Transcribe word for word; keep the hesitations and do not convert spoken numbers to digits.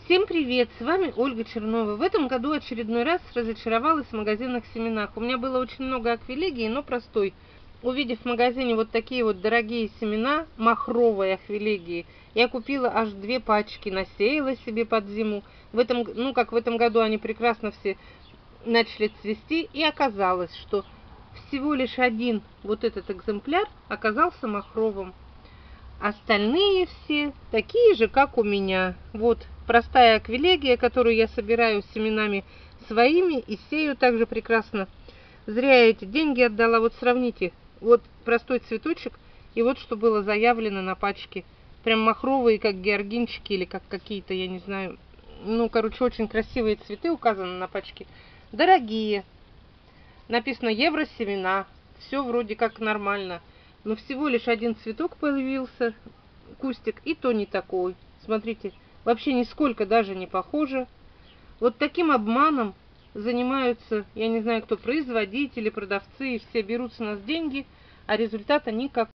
Всем привет! С вами Ольга Чернова. В этом году очередной раз разочаровалась в магазинных семенах. У меня было очень много аквилегии, но простой. Увидев в магазине вот такие вот дорогие семена, махровые аквилегии, я купила аж две пачки, насеяла себе под зиму. В этом, ну как в этом году они прекрасно все начали цвести, и оказалось, что всего лишь один вот этот экземпляр оказался махровым. Остальные все такие же, как у меня. Вот простая аквилегия, которую я собираю семенами своими и сею также прекрасно. Зря я эти деньги отдала. Вот сравните. Вот простой цветочек и вот что было заявлено на пачке. Прям махровые, как георгинчики или как какие-то, я не знаю. Ну, короче, очень красивые цветы указаны на пачке. Дорогие. Написано евро семена. Все вроде как нормально. Но всего лишь один цветок появился, кустик, и то не такой. Смотрите, вообще нисколько даже не похоже. Вот таким обманом занимаются, я не знаю кто, производители, продавцы, и все берут с нас деньги, а результата никакого.